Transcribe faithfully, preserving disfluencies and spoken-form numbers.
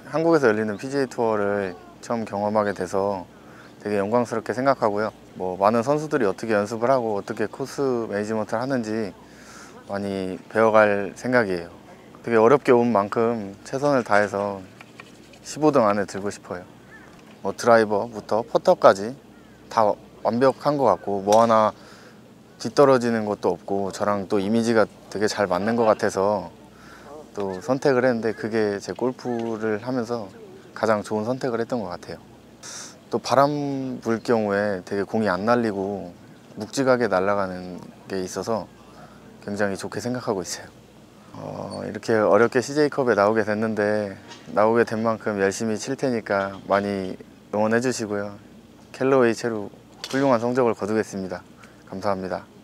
한국에서 열리는 피지에이 투어를 처음 경험하게 돼서 되게 영광스럽게 생각하고요. 뭐 많은 선수들이 어떻게 연습을 하고 어떻게 코스 매니지먼트를 하는지 많이 배워갈 생각이에요. 되게 어렵게 온 만큼 최선을 다해서 십오 등 안에 들고 싶어요. 뭐 드라이버부터 퍼터까지 다 완벽한 것 같고 뭐 하나 뒤떨어지는 것도 없고 저랑 또 이미지가 되게 잘 맞는 것 같아서 또 선택을 했는데 그게 제 골프를 하면서 가장 좋은 선택을 했던 것 같아요. 또 바람 불 경우에 되게 공이 안 날리고 묵직하게 날아가는 게 있어서 굉장히 좋게 생각하고 있어요. 어, 이렇게 어렵게 씨제이컵에 나오게 됐는데 나오게 된 만큼 열심히 칠 테니까 많이 응원해 주시고요. 캘러웨이 채로 훌륭한 성적을 거두겠습니다. 감사합니다.